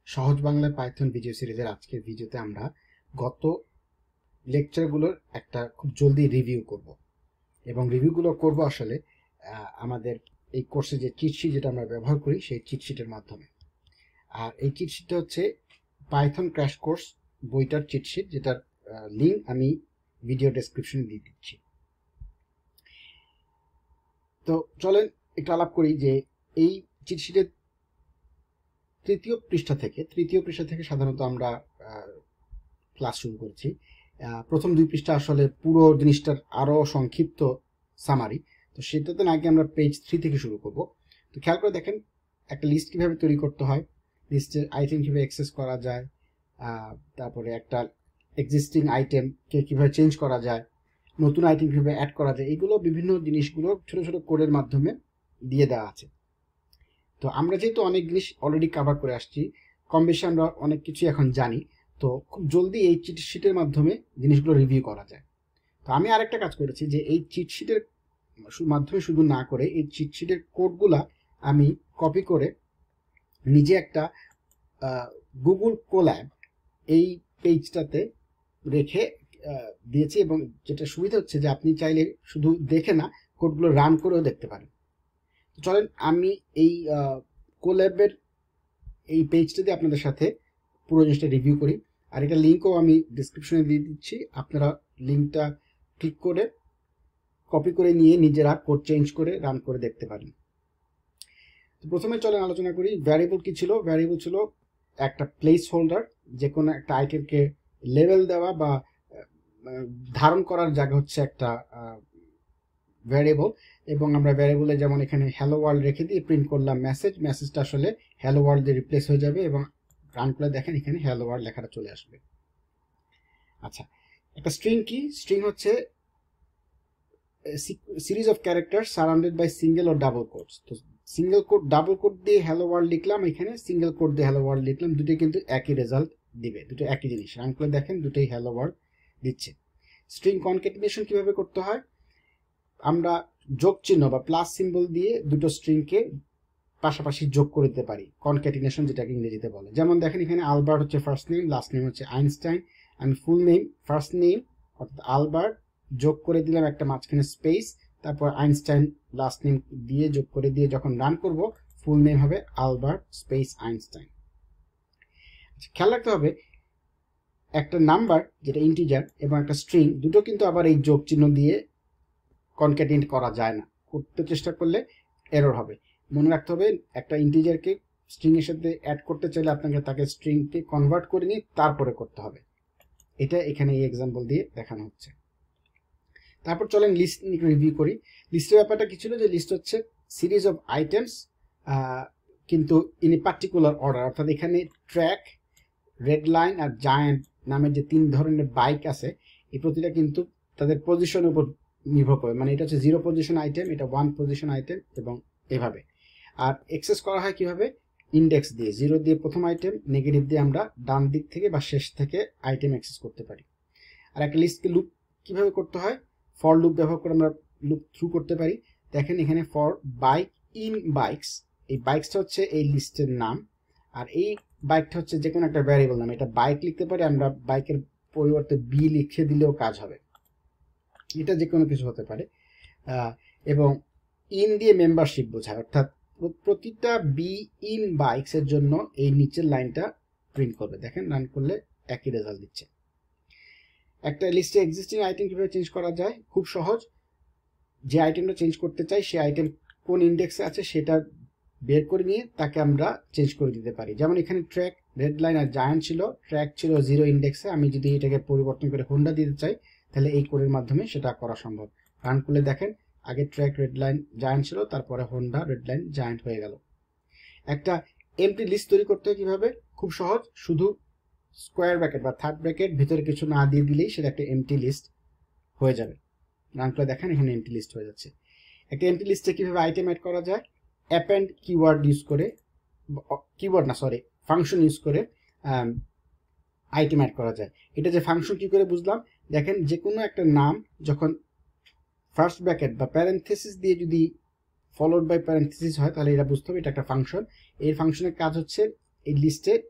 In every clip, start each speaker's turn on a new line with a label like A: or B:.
A: সহজ বাংলায় Python video সিরিজের আজকের ভিডিওতে আমরা গত লেকচারগুলোর একটা খুব জলদি রিভিউ করব এবং রিভিউগুলো করব আসলে আমাদের এই কোর্সে যে চিটশিট যেটা আমরা ব্যবহার করি সেই চিটশিটের মাধ্যমে। আর এই চিটশিটটা হচ্ছে পাইথন ক্র্যাশ কোর্স বইটার চিটশিট, যেটার লিঙ্ক আমি ভিডিও ডেসক্রিপশনে দিয়ে দিচ্ছি। তো চলেন একটু আলাপ করি যে এই চিটশিটের তৃতীয় পৃষ্ঠা থেকে সাধারণত আমরা ক্লাস শুরু করেছি। প্রথম দুই পৃষ্ঠা আসলে পুরো জিনিসটার আরো সংক্ষিপ্ত সামারি, তো সেটাতে আগে আমরা পেজ 3 থেকে শুরু করব। তো খেয়াল করে দেখেন একটা লিস্ট কিভাবে তৈরি করতে হয়, লিস্টের আইটেম কিভাবে অ্যাক্সেস করা যায়, তারপরে একটা এক্সিস্টিং আইটেমকে কিভাবে চেঞ্জ করা যায়, নতুন আইটেম কিভাবে অ্যাড করা যায়, এগুলো বিভিন্ন জিনিসগুলো ছোট ছোট কোডের মাধ্যমে দিয়ে দেওয়া আছে। তো আমরা যেহেতু অনেক জিনিস অলরেডি কভার করে আসছি, কম বেশি আমরা অনেক কিছু এখন জানি, তো খুব জলদি এই চিটশিটের মাধ্যমে জিনিসগুলো রিভিউ করা যায়। তো আমি আরেকটা কাজ করেছি যে এই চিটশিটের মাধ্যমে শুধু না করে এই চিটশিটের কোডগুলা আমি কপি করে নিজে একটা গুগল কোল্যাব এই পেজটাতে রেখে দিয়েছি, এবং যেটা সুবিধা হচ্ছে যে আপনি চাইলে শুধু দেখে না, কোডগুলো রান করেও দেখতে পারেন। চলেন আমি এই কোল্যাবের এই পেজটা দিয়ে আপনাদের সাথে পুরো জিনিসটা রিভিউ করি। আর এটা লিঙ্কও আমি ডিসক্রিপশনে দিয়ে দিচ্ছি, আপনারা লিঙ্কটা ক্লিক করে কপি করে নিয়ে নিজেরা কোড চেঞ্জ করে রান করে দেখতে পারেন। তো প্রথমে চলেন আলোচনা করি ভ্যারিয়েবল কি ছিল। ভ্যারিয়েবল ছিল একটা প্লেস হোল্ডার, যে কোনো একটা আইটেমকে লেভেল দেওয়া বা ধারণ করার জায়গা হচ্ছে একটা ভ্যারিয়েবল। এবং আমরা ভ্যারিয়েবলে যেমন এখানে হ্যালো ওয়ার্ল্ড রেখে দিয়ে প্রিন্ট করলাম মেসেজটা আসলে হ্যালো ওয়ার্ল্ড দিয়ে রিপ্লেস হয়ে যাবে, এবং রান করে দেখেন এখানে হ্যালো ওয়ার্ল্ড লেখাটা চলে আসবে। আচ্ছা, একটা স্ট্রিং কি? স্ট্রিং হচ্ছে series of character surrounded by single ও ডাবল কোটস। তো সিঙ্গেল কোট ডাবল কোট দিয়ে হ্যালো ওয়ার্ল্ড লিখলাম, এখানে সিঙ্গেল কোট দিয়ে হ্যালো ওয়ার্ল্ড লিখলাম, দুটোই কিন্তু একই রেজাল্ট দিবে, দুটো একই জিনিস। রান করে দেখেন দুটোই হ্যালো ওয়ার্ল্ড দিচ্ছে। স্ট্রিং কনক্যাটিনেশন কিভাবে করতে হয়? আমরা যোগ চিহ্ন বা প্লাস সিম্বল দিয়ে দুটো স্ট্রিংকে পাশাপাশি যোগ করে দিতে পারি, কনক্যাটিনেশন যেটাকে ইংরেজিতে বলে। যেমন দেখেন এখানে আলবার্ট হচ্ছে ফার্স্ট নেম, লাস্ট নেম হচ্ছে আইনস্টাইন। আমি ফুল নেম, ফার্স্ট নেম অর্থাৎ আলবার্ট যোগ করে দিলাম একটা মাঝখানে স্পেস, তারপর আইনস্টাইন লাস্ট নেম দিয়ে যোগ করে দিয়ে যখন রান করব ফুল নেম হবে আলবার্ট স্পেস আইনস্টাইন। খেয়াল রাখতে হবে একটা নাম্বার যেটা ইন্টিজার এবং একটা স্ট্রিং দুটো কিন্তু আবার এই যোগ চিহ্ন দিয়ে কনক্যাটিনেট করা যায় না, করতে চেষ্টা করলে এরর হবে। মনে রাখতে হবে একটা ইন্টিজারকে স্ট্রিং এর সাথে অ্যাড করতে চাইলে আপনাকে তাকে স্ট্রিংকে কনভার্ট করে নিয়ে তারপরে করতে হবে। এটা এখানে এই এক্সাম্পল দিয়ে দেখানো হচ্ছে। তারপর চলেন লিস্ট রিভিউ করি। লিস্টের ব্যাপারটা কি ছিল? যে লিস্ট হচ্ছে সিরিজ অফ আইটেমস, কিন্তু ইন এ পার্টিকুলার অর্ডার। অর্থাৎ এখানে ট্র্যাক, রেড লাইন আর জায়ান্ট নামের যে তিন ধরনের বাইক আছে, এই প্রতিটা কিন্তু তাদের পজিশনের উপর নির্ভর করে। মানে এটা হচ্ছে 0 পজিশন আইটেম, এটা 1 পজিশন আইটেম, এবং এভাবে। আর এক্সেস করা হয় কিভাবে? ইন্ডেক্স দিয়ে, 0 দিয়ে প্রথম আইটেম, নেগেটিভ দিয়ে আমরা ডান দিক থেকে বা শেষ থেকে আইটেম অ্যাক্সেস করতে পারি। আর একটা লিস্টকে লুপ কিভাবে করতে হয়? ফর লুপ ব্যবহার করে আমরা লুপ থ্রু করতে পারি। দেখেন এখানে ফর বাইক ইন বাইকস, এই বাইকসটা হচ্ছে এই লিস্টের নাম, আর এই বাইকটা হচ্ছে যে কোনো একটা ভ্যারিয়েবল নাম। এটা বাইক লিখতে পারি আমরা, বাইকের পরিবর্তে বি লিখে দিলেও কাজ হবে, এটা যে কোনো কিছু হতে পারে। এবং ইন দিয়ে মেম্বারশিপ বোঝায়, অর্থাৎ প্রতিটা বি ইন বাইকস এর জন্য এই নিচের লাইনটা প্রিন্ট করবে। দেখেন রান করলে একই রেজাল্ট দিচ্ছে। একটা লিস্টে এক্সিস্টিং আইটেম কিভাবে চেঞ্জ করা যায়? খুব সহজ। যে আইটেমটা চেঞ্জ করতে চাই সে আইটেম কোন ইন্ডেক্সে আছে সেটা বের করে নিয়ে তাকে আমরা চেঞ্জ করে দিতে পারি। যেমন এখানে ট্র্যাক, রেড লাইন আর জায়ান্ট ছিল, ট্র্যাক ছিল 0 ইন্ডেক্সে, আমি যদি এটাকে পরিবর্তন করে হোন্ডা দিতে চাই তাহলে এই কোডের মাধ্যমে সেটা করা সম্ভব। রান করলে দেখেন আগে ট্র্যাক, রেড লাইন, জায়ান্ট ছিল, তারপরে হোন্ডা, রেড লাইন, জায়ান্ট হয়ে গেল। একটা এমটি লিস্ট তৈরি করতে হয় কিভাবে? খুব সহজ, শুধু স্কোয়ার ব্র্যাকেট বা থার্ড ব্র্যাকেট ভিতরে কিছু না দিয়ে দিলেই সেটা একটা এমটি লিস্ট হয়ে যাবে। রান করে দেখেন এখানে এমটি লিস্ট হয়ে যাচ্ছে। একটা এমটি লিস্টে কিভাবে আইটেম অ্যাড করা যায়? অ্যাপেন্ড কিওয়ার্ড ইউজ করে, ফাংশন ইউজ করে আইটেম অ্যাড করা যায়। এটা যে ফাংশন কি করে বুঝলাম? দেখেন যে কোনো একটা নাম যখন ফার্স্ট ব্র্যাকেট বা প্যারেন্থেসিস দিয়ে যদি ফলোড বাই প্যারেন্থেসিস হয় তাহলে এটা বুঝতে হবে এটা একটা ফাংশন। এই ফাংশনের কাজ হচ্ছে এই লিস্টে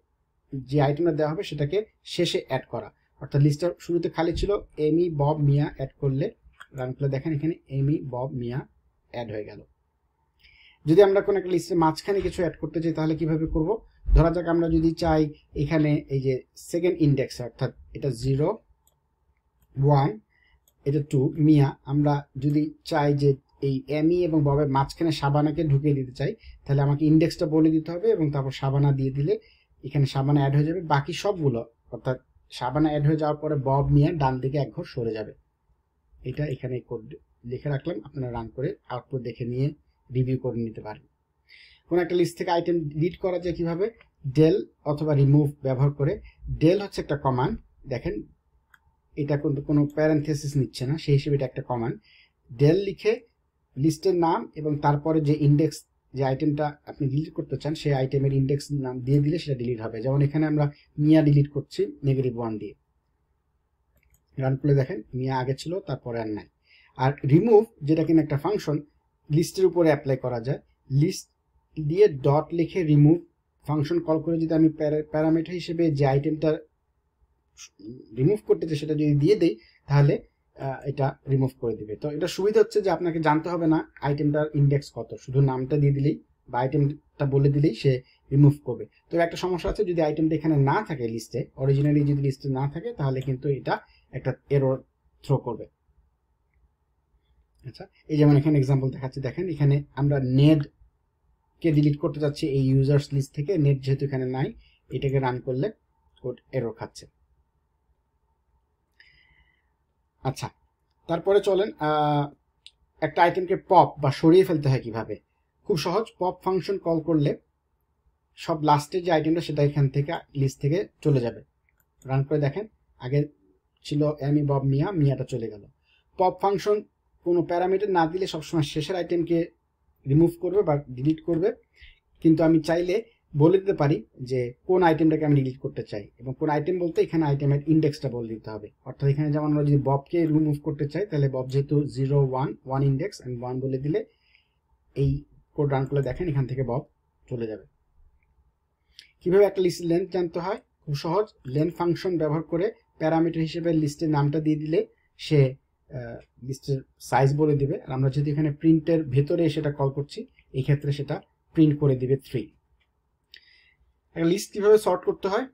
A: যে আইটেমটা দেওয়া হবে সেটাকে শেষে অ্যাড করা, অর্থাৎ লিস্টটা শুরুতে খালি ছিল, এমি বব মিয়া অ্যাড করলে রান করলে দেখেন এখানে এমি বব মিয়া অ্যাড হয়ে গেল। যদি আমরা কোনো একটা লিস্টের মাঝখানে কিছু অ্যাড করতে চাই তাহলে কিভাবে করব? ধরা যাক আমরা যদি চাই এখানে এই যে সেকেন্ড ইন্ডেক্স, অর্থাৎ এটা 0 1 এটা 2 মিয়া, আমরা যদি চাই যে এই এমি এবং ববের মাঝখানে শাবানাকে ঢুকিয়ে দিতে চাই, তাহলে আমাকে ইন্ডেক্সটা বলে দিতে হবে এবং তারপর শাবানা দিয়ে দিলে এখানে শাবানা অ্যাড হয়ে যাবে। বাকি সবগুলো, অর্থাৎ শাবানা অ্যাড হয়ে যাওয়ার পরে বব মিয়া ডান দিকে এক ঘর সরে যাবে। এটা এখানে কোড লিখে রাখলাম, আপনারা রান করে আউটপুট দেখে নিয়ে রিভিউ করে নিতে পারেন। কোন একটা লিস্ট থেকে আইটেম ডিলিট করা যায় কিভাবে? ডেল অথবা রিমুভ ব্যবহার করে। ডেল হচ্ছে একটা কমান্ড, দেখেন এটা কিন্তু কোনো প্যারেনথেসিস নিচ্ছে না, সেই হিসেবে এটা একটা কমান্ড। ডেল লিখে লিস্টের নাম এবং তারপরে যে ইন্ডেক্স, যে আইটেমটা আপনি ডিলিট করতে চান সেই আইটেমের ইন্ডেক্স নাম দিয়ে দিলে সেটা ডিলিট হবে। যেমন এখানে আমরা মিয়া ডিলিট করছি -1 দিয়ে, রান করলে দেখেন মিয়া আগে ছিল তারপরে আর নাই। আর রিমুভ যেটা কিনা একটা ফাংশন, লিস্টের উপরে অ্যাপ্লাই করা যায়। লিস্ট দিয়ে ডট লিখে রিমুভ ফাংশন কল করে যদি আমি প্যারামিটার হিসেবে যে আইটেমটা রিমুভ করতে চাই সেটা যদি দিয়ে দেই তাহলে এটা রিমুভ করে দিবে। তো এটা সুবিধা হচ্ছে যে আপনাকে জানতে হবে না আইটেমটার ইন্ডেক্স কত, শুধু নামটা দিয়ে দিলেই বা আইটেমটা বলে দিলেই সে রিমুভ করবে। তো একটা সমস্যা আছে, যদি আইটেমটা এখানে না থাকে লিস্টে, অরিজিনালি যদি লিস্টে না থাকে তাহলে কিন্তু এটা একটা এরর থ্রো করবে। আচ্ছা, এই যেমন এখানে এক্সাম্পল দেখাচ্ছি, দেখেন এখানে আমরা নেট কে ডিলিট করতে যাচ্ছি এই ইউজার্স লিস্ট থেকে, নেট যেহেতু এখানে নাই, এটাকে রান করলে কোড এরর খাচ্ছে। আচ্ছা, তারপরে চলেন একটা আইটেমকে পপ বা সরিয়ে ফেলতে হয় কিভাবে। খুব সহজ, পপ ফাংশন কল করলে সব লাস্টের যে আইটেমটা সেটা এখান থেকে লিস্ট থেকে চলে যাবে। রান করে দেখেন, আগে ছিল এমি বব মিয়া, মিয়াটা চলে গেল। পপ ফাংশন কোনো প্যারামিটার না দিলে সবসময় শেষের আইটেমকে রিমুভ করবে বা ডিলিট করবে, কিন্তু আমি চাইলে বলে দিতে পারি যে কোন আইটেমটাকে আমি ডিলিট করতে চাই, এবং কোন আইটেম বলতে এখানে আইটেমের ইন্ডেক্সটা বলে দিতে হবে। অর্থাৎ এখানে যেমন আমরা যদি ববকে রিমুভ করতে চাই তাহলে বব যেহেতু 0 1 ইন্ডেক্স, আমি 1 বলে দিলে এই কোড রান করলে দেখেন এখান থেকে বব চলে যাবে। কিভাবে একটা লিস্টের লেন্থ জানতে হয়? খুব সহজ, লেন্থ ফাংশন ব্যবহার করে প্যারামিটার হিসেবে লিস্টের নামটা দিয়ে দিলে সে লিস্টের সাইজ বলে দিবে। আর আমরা যদি এখানে প্রিন্টের ভেতরে সেটা কল করছি, এই ক্ষেত্রে সেটা প্রিন্ট করে দিবে 3। একটা লিস্ট কিভাবে সর্ট করতে হয়?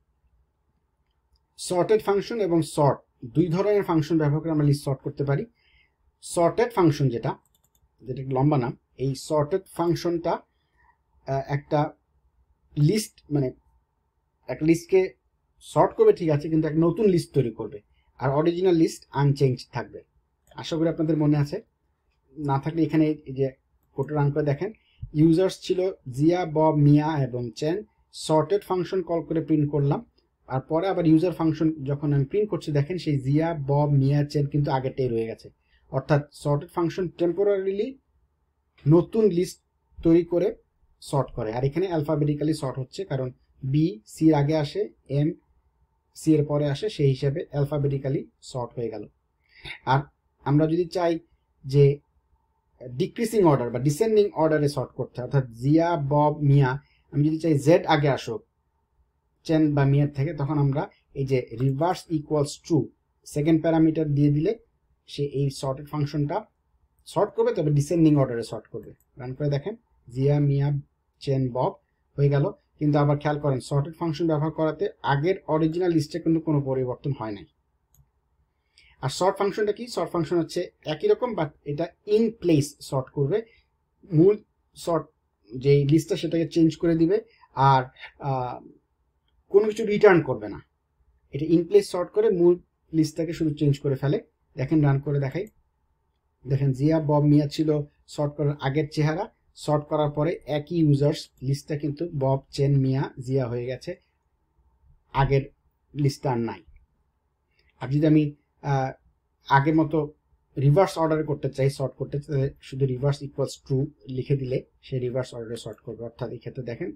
A: সর্টেড ফাংশন এবং সর্ট দুই ধরনের ফাংশন ব্যবহার করে আমরা লিস্ট সর্ট করতে পারি। সর্টেড ফাংশন যেটা লম্বা নাম, এই সর্টেড ফাংশনটা একটা লিস্ট, মানে একটা লিস্টকে সর্ট করবে ঠিক আছে, কিন্তু একটা নতুন লিস্ট তৈরি করবে, আর অরিজিনাল লিস্ট আনচেঞ্জ থাকবে। আশা করি আপনাদের মনে আছে, না থাকলে এখানে এই যে কোডটা রান করে দেখেন, ইউজার্স ছিল জিয়া বব মিয়া এবং চেন, সর্টেড ফাংশন কল করে প্রিন্ট করলাম, আর পরে আবার ইউজার ফাংশন যখন আমি প্রিন্ট করছি দেখেন সেই জিয়া বব মিয়া চেন কিন্তু আগেরটাই রয়ে গেছে। অর্থাৎ সর্টেড ফাংশন টেম্পোরারিলি নতুন লিস্ট তৈরি করে সর্ট করে। আর এখানে অ্যালফাবেটিক্যালি সর্ট হচ্ছে, কারণ বি সি এর আগে আসে, এম সি এর পরে আসে, সেই হিসাবে অ্যালফাবেটিক্যালি সর্ট হয়ে গেল। আর আমরা যদি চাই যে ডিক্রিজিং অর্ডার বা ডিসেন্ডিং অর্ডারে সর্ট করতে, অর্থাৎ জিয়া বব মিয়া, আমি যদি চাই জেড আগে আসুক চেন বা মিয়ার থেকে, তখন আমরা এই যে reverse equals true second parameter দিয়ে দিলে সে এই সর্টেড ফাংশনটা সর্ট করবে, তবে ডিসেন্ডিং অর্ডারে সর্ট করবে। রান করে দেখেন জিয়া মিয়া চেন বব হয়ে গেল। কিন্তু আবার খেয়াল করেন, সর্টেড ফাংশন ব্যবহার করাতে আগের অরিজিনাল লিস্টে কিন্তু কোনো পরিবর্তন হয় নাই। আর সর্ট ফাংশনটা কি? সর্ট ফাংশন হচ্ছে একই রকম, বাট এটা ইন প্লেস সর্ট করবে, মূল সর্ট যে লিস্টটা সেটাকে চেঞ্জ করে দিবে, আর কোনো কিছু রিটার্ন করবে না। এটা ইন প্লেস সর্ট করে মূল লিস্টটাকে শুধু চেঞ্জ করে ফেলে। দেখেন রান করে দেখাই, দেখেন জিয়া বব মিয়া ছিল সর্ট করার আগের চেহারা, সর্ট করার পরে একই ইউজার্স লিস্টটা কিন্তু বব চেন মিয়া জিয়া হয়ে গেছে, আগের লিস্টটা আর নাই। আর যদি আমি আগের মতো রিভার্স অর্ডারে করতে চাই, সর্ট করতে চাই, শুধু রিভার্স ইকুয়ালস ট্রু লিখে দিলে সে রিভার্স অর্ডারে সর্ট করবে। অর্থাৎ এই ক্ষেত্রে দেখেন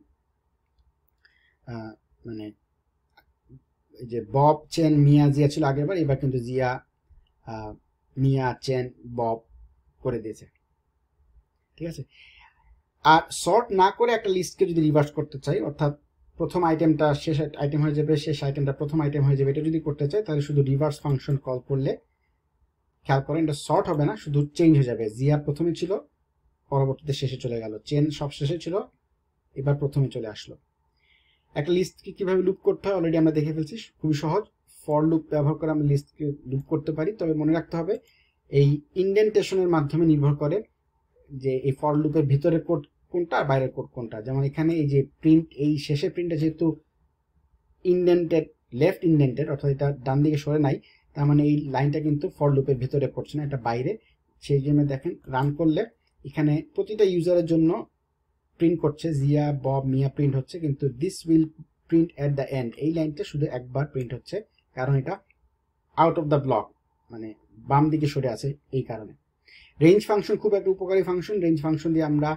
A: মানে এই যে বব চেন মিয়া জিয়া ছিল আগের বার, এবার কিন্তু জিয়া মিয়া চেন বব করে দিয়েছে। ঠিক আছে। আর সর্ট না করে একটা লিস্টকে যদি রিভার্স করতে চাই, অর্থাৎ প্রথম আইটেমটা শেষ আইটেম হয়ে যাবে, শেষ আইটেমটা প্রথম আইটেম হয়ে যাবে। এটা যদি করতে চাই তাহলে শুধু রিভার্স ফাংশন কল করলে, খেয়াল করেন এটা সর্ট হবে না, শুধু চেঞ্জ হয়ে যাবে। জিআর প্রথমে ছিল, পরবর্তীতে শেষে চলে গেল, চেন সব শেষে ছিল, এবার প্রথমে চলে আসলো। একটা লিস্টকে কিভাবে লুপ করতে হয় অলরেডি আমরা দেখে ফেলছি, খুবই সহজ। ফর লুপ ব্যবহার করে আমরা লিস্টকে লুপ করতে পারি, তবে মনে রাখতে হবে এই ইন্ডেন্টেশনের মাধ্যমে নির্ভর করে যে এই ফর লুপের ভিতরের কোড কোনটা আর বাইরের কোড কোনটা। যেমন এখানে এই যে প্রিন্ট, এই শেষের প্রিন্টটা যেহেতু ইন্ডেন্টেড, লেফট ইন্ডেন্টেড, অর্থাৎ এটা ডান দিকে সরে নাই, তার মানে এই লাইনটা কিন্তু ফর লুপের ভিতরে পড়ছে না, এটা বাইরে। সেই জন্য দেখেন রান করলে এখানে প্রতিটা ইউজারের জন্য প্রিন্ট করছে, জিয়া, বব, মিয়া প্রিন্ট হচ্ছে, কিন্তু this will print at the end, এই লাইনটা শুধু একবার প্রিন্ট হচ্ছে, কারণ এটা আউট অফ দ্য ব্লক, মানে বাম দিকে সরে আছে এই কারণে। রেঞ্জ ফাংশন খুব একটা উপকারী ফাংশন। রেঞ্জ ফাংশন দিয়ে আমরা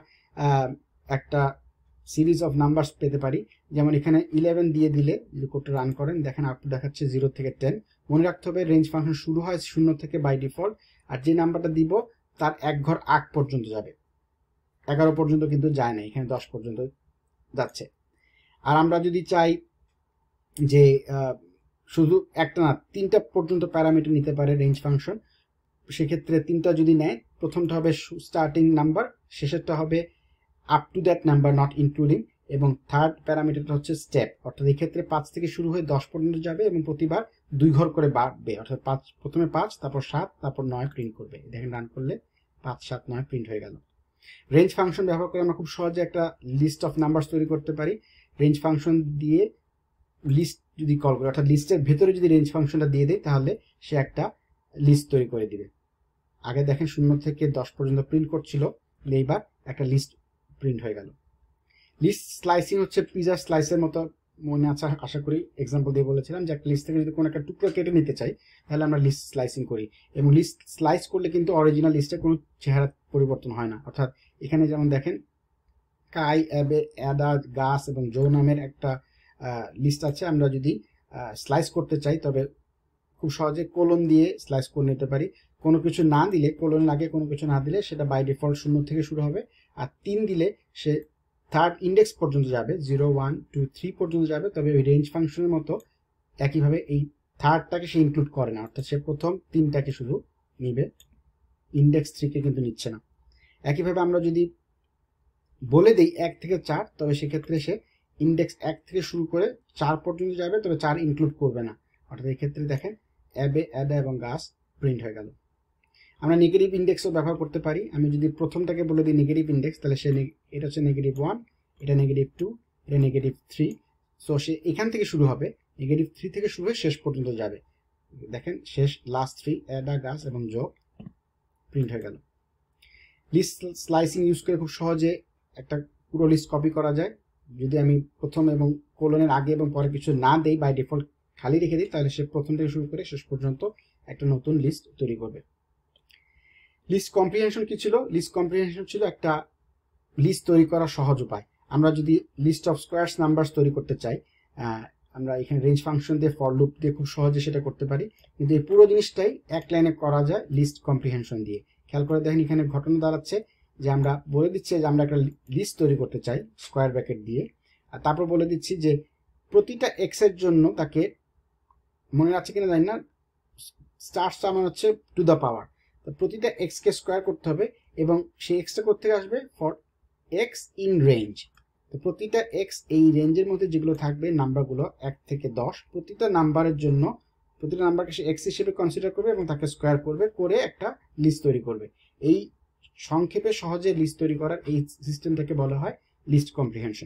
A: একটা সিরিজ অফ নাম্বারস পেতে পারি। যেমন এখানে 11 দিয়ে দিলে যদি কোডটা রান করেন, দেখেন আউটপুট দেখাচ্ছে 0 থেকে 10। মনে রাখতে হবে রেঞ্জ ফাংশন শুরু হয় 0 থেকে বাই ডিফল্ট, আর যে নাম্বারটা দিব তার এক ঘর আগ পর্যন্ত যাবে, 11 পর্যন্ত কিন্তু যায় না, এখানে 10 পর্যন্ত যাচ্ছে। আর আমরা যদি চাই যে শুধু একটা না 3টা পর্যন্ত প্যারামিটার নিতে পারে রেঞ্জ ফাংশন, সেক্ষেত্রে 3টা যদি নেয়, প্রথমটা হবে স্টার্টিং নাম্বার, শেষেরটা হবে up to that number not including, এবং থার্ড প্যারামিটারটা হচ্ছে স্টেপ, অর্থাৎ এই ক্ষেত্রে 5 থেকে শুরু হয়ে 10 পর্যন্ত যাবে এবং প্রতিবার 2 ঘর করে বাড়বে, অর্থাৎ 5 প্রথমে 5, তারপর 7, তারপর 9 প্রিন্ট করবে। দেখেন রান করলে 5, 7, 9 প্রিন্ট হয়ে গেল। রেঞ্জ ফাংশন ব্যবহার করে আমরা খুব সহজে একটা লিস্ট অফ নাম্বার তৈরি করতে পারি। রেঞ্জ ফাংশন দিয়ে লিস্ট যদি কল করি, অর্থাৎ লিস্টের ভেতরে যদি রেঞ্জ ফাংশনটা দিয়ে দেয়, তাহলে সে একটা লিস্ট তৈরি করে দিবে। আগে দেখেন 0 থেকে 10 পর্যন্ত প্রিন্ট করছিল, এইবার একটা লিস্ট প্রিন্ট হয়ে গেল। লিস্ট স্লাইসিং হচ্ছে পিজা স্লাইসের মতো, মনে আছে আশা করি, এক্সাম্পল দিয়ে বলেছিলাম যে একটা লিস্ট থেকে যদি কোনো একটা টুকরো কেটে নিতে চাই, তাহলে আমরা লিস্ট স্লাইসিং করি, এবং লিস্ট স্লাইস করলে কিন্তু অরিজিনাল লিস্টের কোনো চেহারা পরিবর্তন হয় না। অর্থাৎ এখানে যেমন দেখেন কাই, অ্যাবে, অ্যাডা, গাস এবং জো নামের একটা লিস্ট আছে। আমরা যদি স্লাইস করতে চাই তবে খুব সহজে কোলন দিয়ে স্লাইস করে নিতে পারি। কোনো কিছু না দিলে, কোলন লাগে কোনো কিছু না দিলে, সেটা বাই ডিফল্ট 0 থেকে শুরু হবে, আর 3 দিলে সে থার্ড ইন্ডেক্স পর্যন্ত যাবে, 0, 1, 2, 3 পর্যন্ত যাবে। তবে ওই রেঞ্জ ফাংশনের মতো একইভাবে এই থার্ডটাকে সে ইনক্লুড করে না, অর্থাৎ সে প্রথম 3টাকে শুধু নিবে, ইন্ডেক্স 3কে কিন্তু নিচ্ছে না। একইভাবে আমরা যদি বলে দিই 1 থেকে 4, তবে সেক্ষেত্রে সে ইন্ডেক্স 1 থেকে শুরু করে 4 পর্যন্ত যাবে, তবে 4 ইনক্লুড করবে না। অর্থাৎ এই ক্ষেত্রে দেখেন অ্যাবে, অ্যাডা এবং গাস প্রিন্ট হয়ে গেল। আমরা নেগেটিভ ইন্ডেক্সও ব্যবহার করতে পারি। আমি যদি প্রথমটাকে বলে দিই নেগেটিভ ইন্ডেক্স, তাহলে সে এটা হচ্ছে -1, এটা -2, এটা -3। সো সে এখান থেকে শুরু হবে, -3 থেকে শুরু হয়ে শেষ পর্যন্ত যাবে। দেখেন শেষ, লাস্ট 3, অ্যাডা, গাস এবং জো প্রিন্ট হয়ে গেল। লিস্ট স্লাইসিং ইউজ করে খুব সহজে একটা পুরো লিস্ট কপি করা যায়। যদি আমি প্রথম এবং কোলনের আগে এবং পরে কিছু না দেই, বাই ডিফল্ট খালি রেখে দিই, তাহলে সে প্রথম থেকে শুরু করে শেষ পর্যন্ত একটা নতুন লিস্ট তৈরি করবে। লিস্ট কম্প্রিহেনশন কি ছিল? লিস্ট কম্প্রিহেনশন ছিল একটা লিস্ট তৈরি করার সহজ উপায়। আমরা যদি লিস্ট অফ স্কোয়ারস নাম্বারস তৈরি করতে চাই, আমরা এখানে রেঞ্জ ফাংশন দিয়ে, ফর লুপ দিয়ে খুব সহজে সেটা করতে পারি, কিন্তু এই পুরো জিনিসটাই এক লাইনে করা যায় লিস্ট কম্প্রিহেনশন দিয়ে। খেয়াল করে দেখেন এখানে ঘটনা দাঁড়াচ্ছে যে আমরা বলে দিচ্ছি যে আমরা একটা লিস্ট তৈরি করতে চাই স্কোয়ার ব্র্যাকেট দিয়ে, আর তারপর বলে দিচ্ছি যে প্রতিটা এক্স এর জন্য তাকে, মনে আছে কিনা জানি না, স্টারটা আমার হচ্ছে টু দ্য পাওয়ার, তো প্রতিটা এক্স কে স্কোয়ার করতে হবে, এবং সেই এক্সটা করতে আসবে ফর এক্স ইন রেঞ্জ। তো প্রতিটা এক্স এই রেঞ্জের মধ্যে যেগুলো থাকবে নাম্বারগুলো 1 থেকে 10, প্রতিটা নাম্বারের জন্য প্রতিটা নাম্বারকে সে এক্স হিসেবে কনসিডার করবে এবং তাকে স্কোয়ার করবে, করে একটা লিস্ট তৈরি করবে। এই সংক্ষেপে সহজে লিস্ট তৈরি করার এই সিস্টেমটাকে বলা হয় লিস্ট কম্প্রিহেনশন।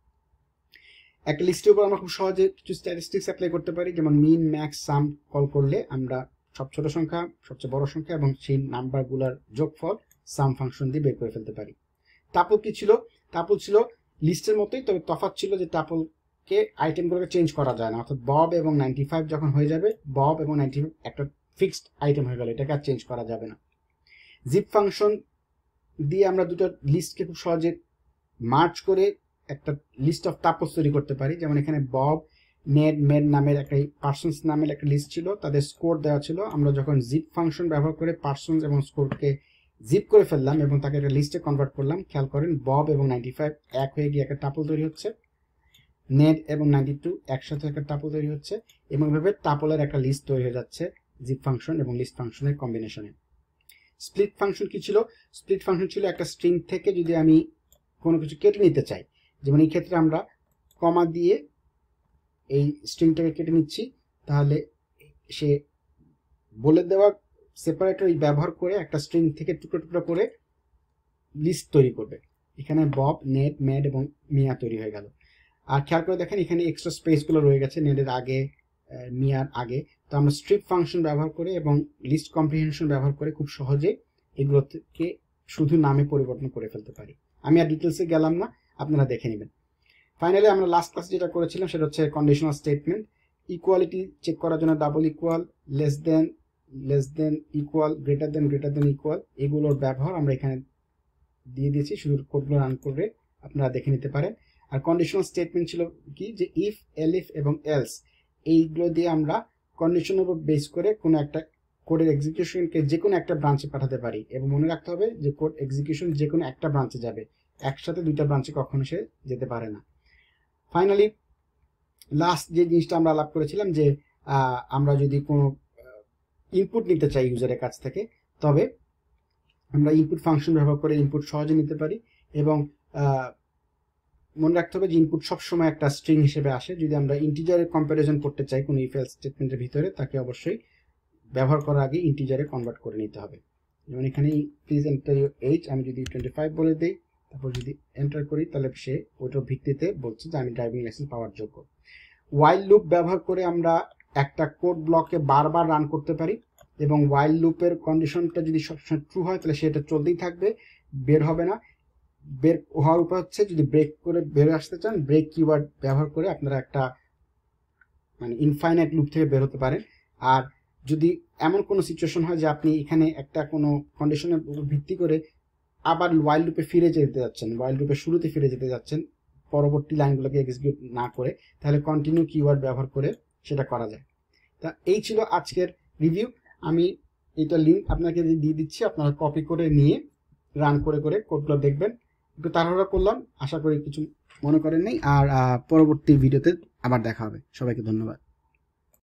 A: একটা লিস্টের উপর আমরা খুব সহজে কিছু স্ট্যাটিস্টিক্স অ্যাপ্লাই করতে পারি, যেমন মিন, ম্যাক্স, সাম কল করলে আমরা সব ছোট সংখ্যা, সবচেয়ে বড় সংখ্যা এবং সেই নাম্বারগুলোর যোগফল সাম ফাংশন দিয়ে বের করে ফেলতে পারি। টাপল কি ছিল? টাপল ছিল লিস্টের মতোই, তবে তফাৎ ছিল যে টাপলকে আইটেমগুলোকে চেঞ্জ করা যায় না। অর্থাৎ বব এবং 95 যখন হয়ে যাবে, বব এবং 95 একটা ফিক্সড আইটেম হয়ে গেল, এটাকে আর চেঞ্জ করা যাবে না। জিপ ফাংশন দিয়ে আমরা দুটো লিস্টকে খুব সহজে মার্জ করে একটা লিস্ট অফ টাপলস তৈরি করতে পারি। যেমন এখানে বব, নেড, মেড নামের একটা পার্সনস নামের একটা লিস্ট ছিল, তাদের স্কোর দেওয়া ছিল। আমরা যখন জিপ ফাংশন ব্যবহার করে পার্সনস এবং স্কোরকে জিপ করে ফেললাম এবং তাকে একটা লিস্টে কনভার্ট করলাম, খেয়াল করেন বব এবং 95 এক হয়ে গিয়ে একটা টাপল তৈরি হচ্ছে। নেট এবং 92 একসাথে একটা টাপল তৈরি হচ্ছে এবং এভাবে টাপলের একটা লিস্ট তৈরি হয়ে যাচ্ছে জিপ ফাংশন এবং লিস্ট ফাংশনের কম্বিনেশনে। স্প্লিট ফাংশন কি ছিল? স্প্লিট ফাংশন ছিল একটা স্ট্রিং থেকে যদি আমি কোনো কিছু কেটে নিতে চাই, যেমন এই ক্ষেত্রে আমরা কমা দিয়ে এই স্ট্রিংটাকে কেটে নিচ্ছি, তাহলে সে বলে দেওয়া সেপারেটর ব্যবহার করে একটা স্ট্রিং থেকে টুকরো টুকরো করে লিস্ট তৈরি করবে। এখানে বব, নেট, ম্যাড এবং মিয়া তৈরি হয়ে গেল। আর খেয়াল করে দেখেন এখানে এক্সট্রা স্পেসগুলো রয়ে গেছে নেটের আগে, মিয়ার আগে। তো আমরা স্ট্রিপ ফাংশন ব্যবহার করে এবং লিস্ট কম্প্রিহেনশন ব্যবহার করে খুব সহজে এগুলোকে শুধু নামে পরিবর্তন করে ফেলতে পারি। আমি আর ডিটেলসে গেলাম না, আপনারা দেখে নেবেন। ফাইনালি আমরা লাস্ট ক্লাসে যেটা করেছিলাম সেটা হচ্ছে কন্ডিশনাল স্টেটমেন্ট। ইকুয়ালিটি চেক করার জন্য double equal, less than equal, greater than equal, এগুলোর ব্যবহার আমরা এখানে দিয়ে দিয়েছি। শুধু কোডগুলো রান করে আপনারা দেখে নিতে পারেন। আর কন্ডিশনাল স্টেটমেন্ট ছিল কি, যে ইফ, এলিফ এবং এলস, এইগুলো দিয়ে আমরা কন্ডিশনের উপর বেস করে কোনো একটা কোডের এক্সিকিউশনকে যে কোনো একটা ব্রাঞ্চে পাঠাতে পারি। এবং মনে রাখতে হবে যে কোড এক্সিকিউশন যে কোনো একটা ব্রাঞ্চে যাবে, একসাথে দুইটা ব্রাঞ্চে কখনো সে যেতে পারে না। ফাইনালি লাস্ট যে জিনিসটা আমরা আলাপ করেছিলাম যে আমরা যদি কোনো ইনপুট নিতে চাই ইউজারের কাছ থেকে, তবে আমরা ইনপুট ফাংশন ব্যবহার করে ইনপুট সহজে নিতে পারি। এবং মনে রাখতে হবে যে ইনপুট সবসময় একটা স্ট্রিং হিসেবে আসে। যদি আমরা ইন্টিজারের কম্প্যারিজন করতে চাই কোনো ইফ এলস স্টেটমেন্টের ভিতরে, তাকে অবশ্যই ব্যবহার করার আগে ইন্টিজারে কনভার্ট করে নিতে হবে। যেমন এখানে প্লিজ এন্টার ইউর এজ, আমি যদি 25 বলে দিই, তারপর যদি এন্টার করি, তাহলে সে ওইটার ভিত্তিতে বলছে যে আমি ড্রাইভিং লাইসেন্স পাওয়ার যোগ্য। ওয়াইল লুপ ব্যবহার করে আমরা একটা কোড ব্লকে বারবার রান করতে পারি এবং ওয়াইল লুপের কন্ডিশনটা যদি সবসময় ট্রু হয় তাহলে সেটা চলতেই থাকবে, বের হবে না। বের হওয়ার উপায় হচ্ছে, যদি ব্রেক করে বের আসতে চান, ব্রেক কিওয়ার্ড ব্যবহার করে আপনারা একটা মানে ইনফাইনাইট লুপ থেকে বের হতে পারেন। আর যদি এমন কোনো সিচুয়েশন হয় যে আপনি এখানে একটা কোনো কন্ডিশনের উপর ভিত্তি করে আবার ওয়াইল লুপে ফিরে যেতে যাচ্ছেন, ওয়াইল লুপের শুরুতে ফিরে যেতে যাচ্ছেন পরবর্তী লাইনগুলোকে এক্সিকিউট না করে, তাহলে কন্টিনিউ কিওয়ার্ড ব্যবহার করে সেটা করা যায়। তা এই ছিল আজকের রিভিউ। আমি এটা লিঙ্ক আপনাকে দিয়ে দিচ্ছি, আপনারা কপি করে নিয়ে রান করে করে কোডগুলো দেখবেন। একটু তাড়াহুড়া করলাম, আশা করি কিছু মনে করেন নাই। আর পরবর্তী ভিডিওতে আবার দেখা হবে। সবাইকে ধন্যবাদ।